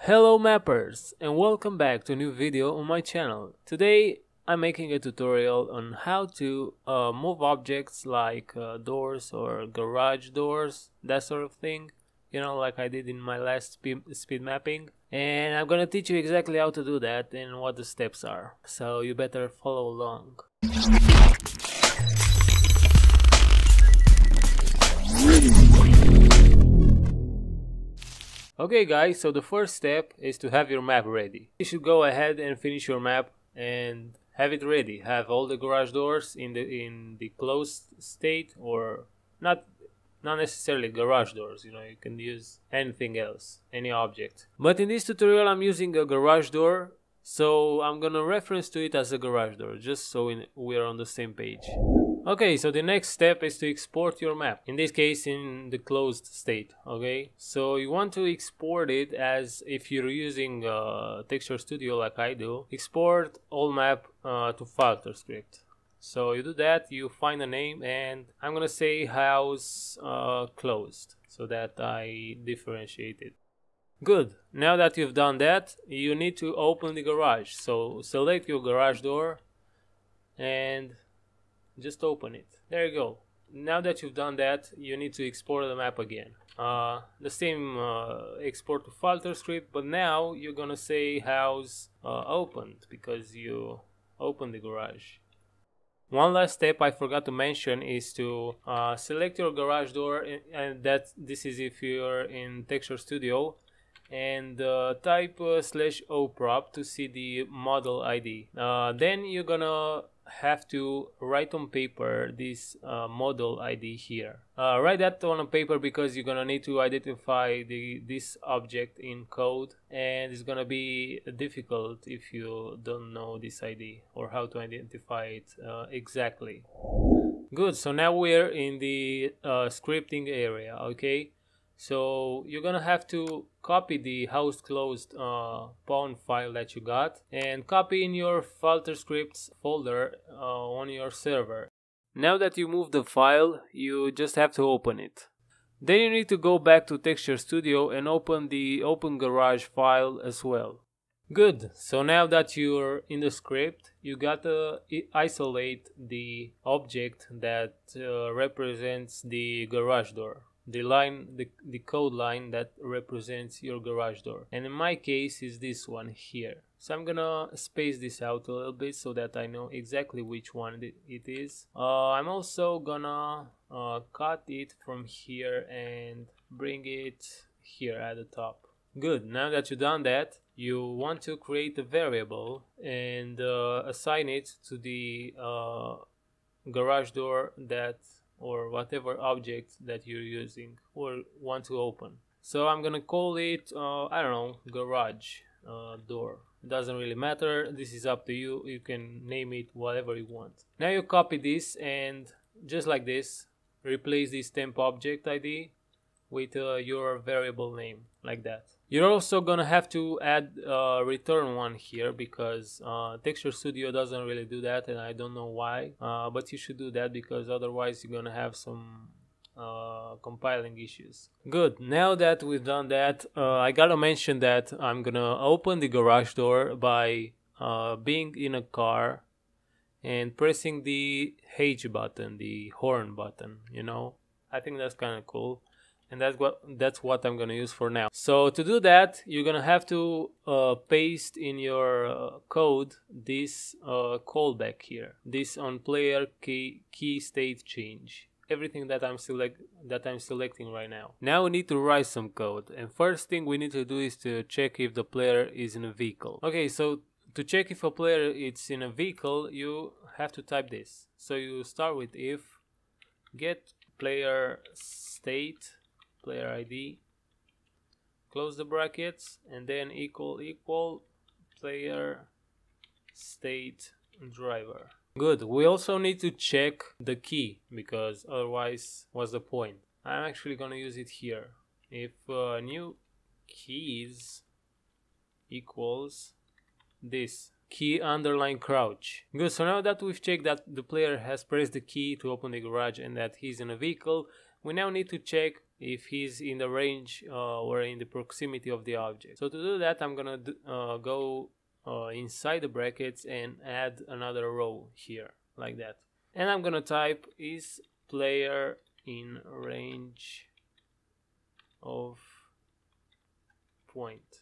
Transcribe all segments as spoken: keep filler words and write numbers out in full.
Hello mappers, and welcome back to a new video on my channel. Today I'm making a tutorial on how to uh, move objects like uh, doors or garage doors, that sort of thing, you know, like I did in my last speed, speed mapping. And I'm gonna teach you exactly how to do that and what the steps are, so you better follow along. Okay guys, so the first step is to have your map ready. You should go ahead and finish your map and have it ready. Have all the garage doors in the in the closed state, or not not necessarily garage doors, you know, you can use anything else, any object. But in this tutorial I'm using a garage door, so I'm gonna reference to it as a garage door, just so in, we're on the same page. Okay, so the next step is to export your map, in this case in the closed state. Okay, so you want to export it as if you're using uh, Texture Studio like I do. Export all map uh, to filter script. So you do that, you find a name, and I'm gonna say house uh, closed so that I differentiate it. Good, now that you've done that, you need to open the garage. So select your garage door and just open it. There you go. Now that you've done that, you need to export the map again. Uh, the same uh, export to filter script, but now you're gonna say house uh, opened because you opened the garage. One last step I forgot to mention is to uh, select your garage door, and that this is if you're in Texture Studio, and uh, type uh, slash O prop to see the model I D. Uh, then you're gonna have to write on paper this uh, model I D here. Uh, write that on a paper because you're gonna need to identify the this object in code, and it's gonna be difficult if you don't know this I D or how to identify it uh, exactly. Good, so now we're in the uh, scripting area. Okay, so you're gonna have to copy the house closed uh, pawn file that you got and copy in your filter scripts folder uh, on your server. Now that you move the file, you just have to open it. Then you need to go back to Texture Studio and open the Open Garage file as well. Good, so now that you're in the script, you gotta isolate the object that uh, represents the garage door. The line, the, the code line that represents your garage door, and in my case is this one here. So I'm gonna space this out a little bit so that I know exactly which one it is. uh, I'm also gonna uh, cut it from here and bring it here at the top. Good, now that you've done that, you want to create a variable and uh, assign it to the uh, garage door that or whatever object that you're using or want to open. So I'm gonna call it, uh, I don't know, garage uh, door. It doesn't really matter, this is up to you, you can name it whatever you want. Now you copy this and just like this, replace this temp object I D with uh, your variable name, like that. You're also gonna have to add a uh, return one here because uh, Texture Studio doesn't really do that, and I don't know why, uh, but you should do that because otherwise you're gonna have some uh, compiling issues. Good, now that we've done that, uh, I gotta mention that I'm gonna open the garage door by uh, being in a car and pressing the H button, the horn button, you know. I think that's kind of cool. And that's what that's what I'm gonna use for now. So to do that, you're gonna have to uh, paste in your uh, code this uh, callback here, this on player key key state change. Everything that I'm select that I'm selecting right now. Now we need to write some code, and first thing we need to do is to check if the player is in a vehicle. Okay, so to check if a player is in a vehicle, you have to type this. So you start with if get player state, player I D, close the brackets, and then equal equal player state driver. Good, we also need to check the key because otherwise what's the point? I'm actually gonna use it here. If uh, new keys equals this key underline crouch. Good, so now that we've checked that the player has pressed the key to open the garage and that he's in a vehicle, we now need to check if he's in the range uh, or in the proximity of the object. So to do that, I'm gonna do, uh, go uh, inside the brackets and add another row here, like that. And I'm gonna type is player in range of point.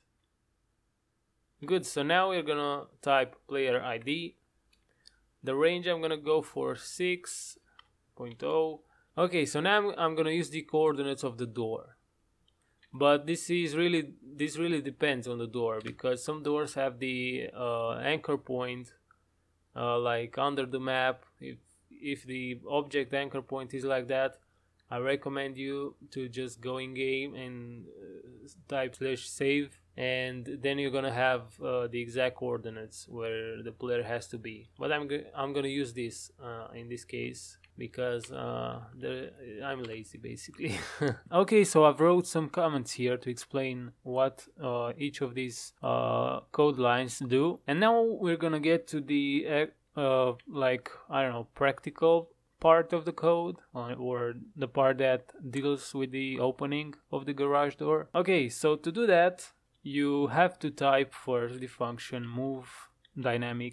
Good, so now we're gonna type player I D. The range I'm gonna go for six point zero. Okay, so now I'm, I'm gonna use the coordinates of the door. But this is really this really depends on the door, because some doors have the uh, anchor point uh, like under the map. If if the object anchor point is like that, I recommend you to just go in game and uh, type slash save, and then you're gonna have uh, the exact coordinates where the player has to be. But I'm go I'm gonna use this uh, in this case because uh, the I'm lazy basically. Okay, so I've wrote some comments here to explain what uh, each of these uh, code lines do, and now we're gonna get to the uh, like I don't know practical part of the code, uh, or the part that deals with the opening of the garage door. Okay, so to do that, you have to type first the function move dynamic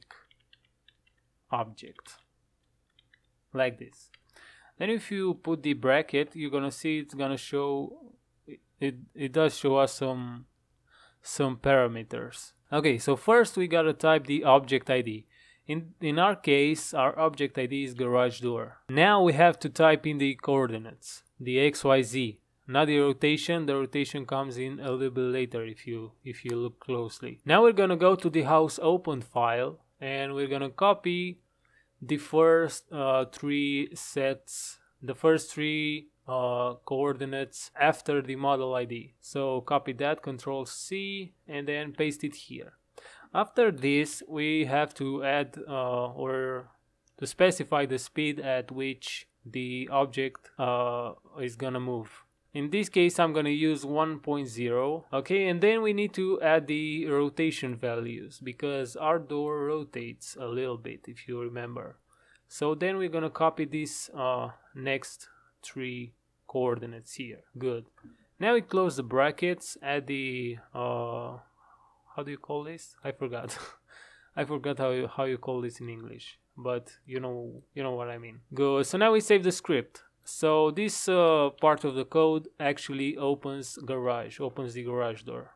object, like this. Then if you put the bracket, you're gonna see it's gonna show it, it does show us some some parameters. Okay, so first we gotta type the object I D. In, in our case, our object I D is garage door. Now we have to type in the coordinates, the X Y Z, not the rotation. The rotation comes in a little bit later if you if you look closely. Now we're gonna go to the house open file and we're gonna copy the first uh, three sets, the first three uh, coordinates after the model I D. So copy that, Control C, and then paste it here. After this, we have to add uh, or to specify the speed at which the object uh, is gonna move. In this case, I'm gonna use one point zero. Okay, and then we need to add the rotation values because our door rotates a little bit, if you remember. So then we're gonna copy these uh, next three coordinates here. Good. Now we close the brackets, add the uh, how do you call this? I forgot. I forgot how you, how you call this in English, but you know you know what I mean. Good. So now we save the script. So this uh, part of the code actually opens garage, opens the garage door.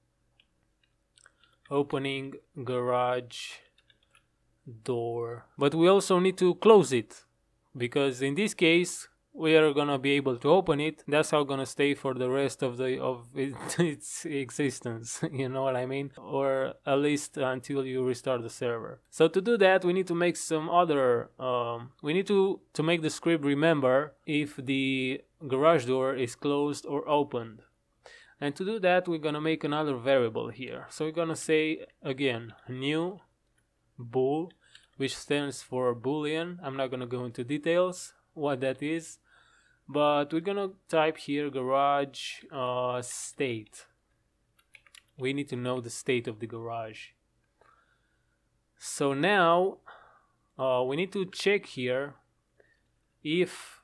Opening garage door. But we also need to close it, because in this case we are gonna be able to open it. That's how gonna stay for the rest of the of it, its existence. You know what I mean? Or at least until you restart the server. So to do that, we need to make some other. Um, we need to to make the script remember if the garage door is closed or opened. And to do that, we're gonna make another variable here. So we're gonna say again new bool, which stands for boolean. I'm not gonna go into details what that is, but we're gonna type here garage uh, state. We need to know the state of the garage. So now uh, we need to check here if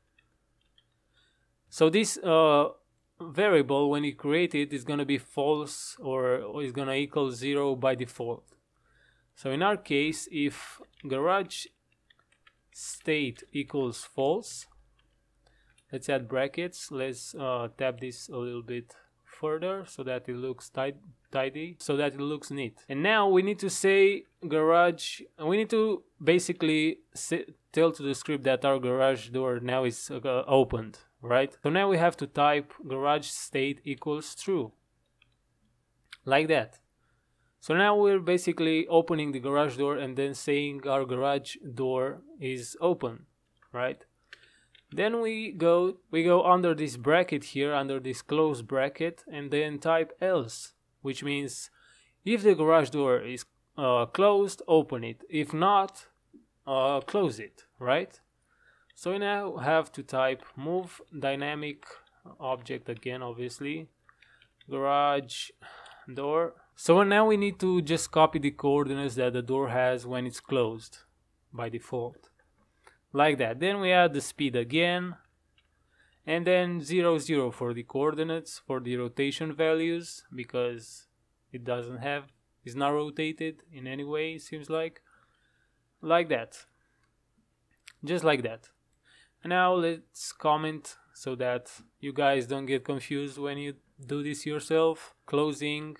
so this uh, variable, when you create it, is gonna be false or, or is gonna equal zero by default. So in our case, if garage state equals false, let's add brackets. Let's uh, tab this a little bit further so that it looks tidy, so that it looks neat. And now we need to say garage, we need to basically say, tell to the script that our garage door now is uh, opened, right? So now we have to type garage state equals true, like that. So now we're basically opening the garage door and then saying our garage door is open, right? Then we go we go under this bracket here, under this close bracket, and then type else, which means if the garage door is uh, closed, open it. If not, uh, close it, right? So we now have to type move dynamic object again, obviously, garage door. So now we need to just copy the coordinates that the door has when it's closed by default, like that. Then we add the speed again, and then zero zero for the coordinates, for the rotation values, because it doesn't have, it's not rotated in any way, it seems like. Like that. Just like that. Now let's comment so that you guys don't get confused when you do this yourself. Closing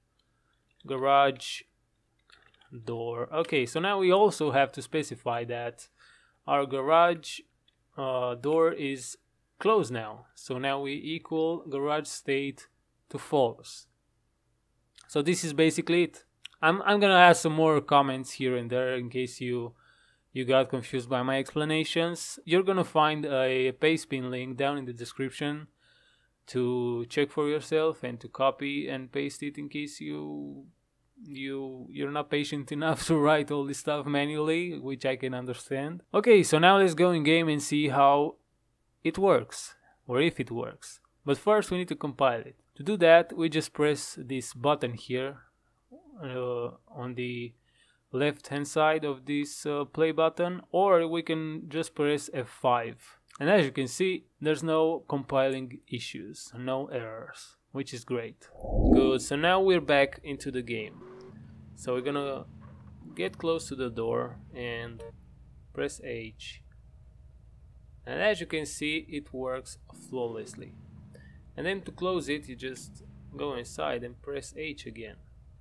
garage door. Okay, so now we also have to specify that our garage uh, door is closed now. So now we equal garage state to false. So this is basically it. I'm, I'm gonna add some more comments here and there in case you you got confused by my explanations. You're gonna find a Pastebin link down in the description to check for yourself and to copy and paste it in case you you you're not patient enough to write all this stuff manually, which I can understand. Okay, so now let's go in game and see how it works, or if it works. But first we need to compile it. To do that, we just press this button here uh, on the left hand side of this uh, play button, or we can just press F five. And as you can see, there's no compiling issues, no errors, which is great. Good, so now we're back into the game. So we're gonna get close to the door and press H. And as you can see, it works flawlessly. And then to close it, you just go inside and press H again.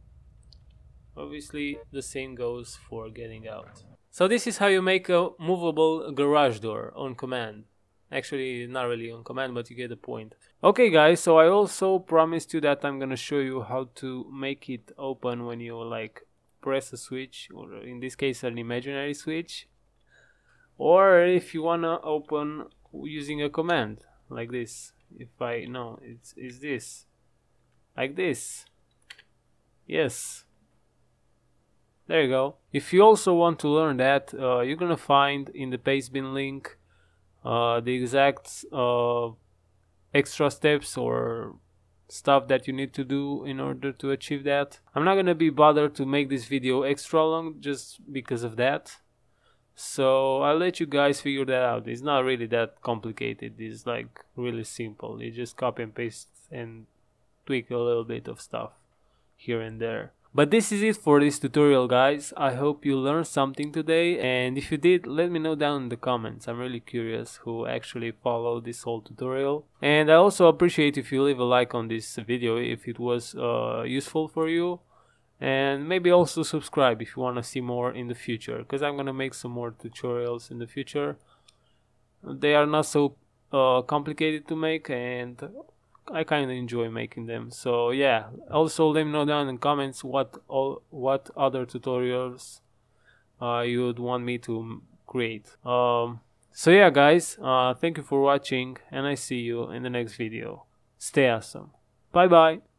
Obviously, the same goes for getting out. So this is how you make a movable garage door on command. Actually, not really on command, but you get the point. Okay guys, so I also promised you that I'm gonna show you how to make it open when you like press a switch, or in this case an imaginary switch, or if you wanna open using a command like this. If I no, it's is this like this. Yes. There you go. If you also want to learn that, uh, you're gonna find in the Pastebin link uh, the exact uh, extra steps or stuff that you need to do in order to achieve that. I'm not gonna be bothered to make this video extra long just because of that. So I'll let you guys figure that out. It's not really that complicated. It's like really simple. You just copy and paste and tweak a little bit of stuff here and there. But this is it for this tutorial, guys. I hope you learned something today, and if you did, let me know down in the comments. I'm really curious who actually followed this whole tutorial. And I also appreciate if you leave a like on this video if it was uh, useful for you. And maybe also subscribe if you want to see more in the future, because I'm gonna make some more tutorials in the future. They are not so uh, complicated to make, and I kind of enjoy making them. So yeah, also let me know down in the comments what all what other tutorials uh, you would want me to create. Um, so yeah guys, uh, thank you for watching, and I see you in the next video. Stay awesome. Bye bye.